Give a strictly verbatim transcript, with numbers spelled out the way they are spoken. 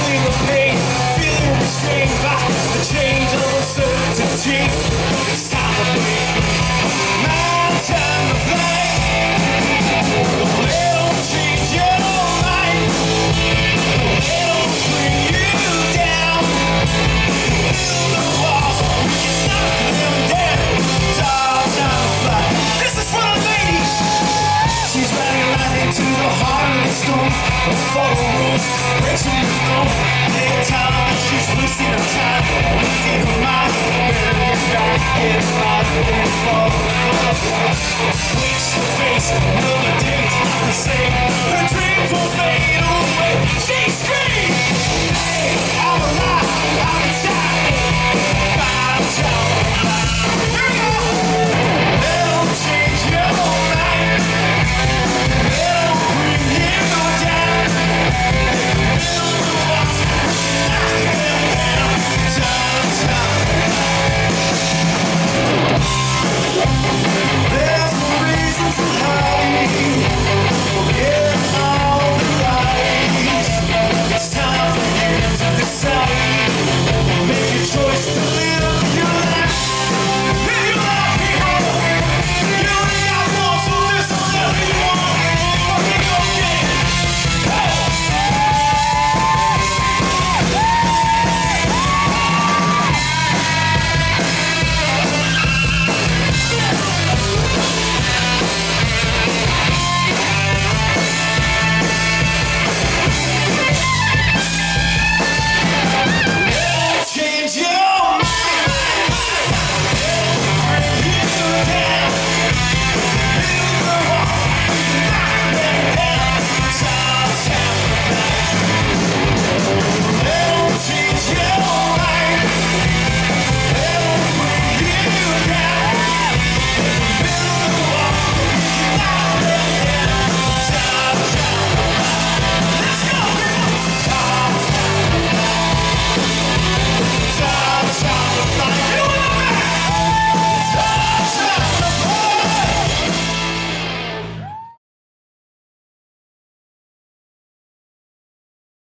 feeling the pain, feeling restrained by the change of uncertainty. It's time to break free. My time to fly. It'll change your mind. It'll bring you down. Build the walls, we can knock them down. It's our time to fly. This is for the ladies. She's riding right into the heart of the storm. The photo rules, breaks from the norm. Take time, and she's wasting her time. Wasting her mind. Better get back, get right, and fall in love. Face to face, another day's not the same. Her dreams will fade away. She's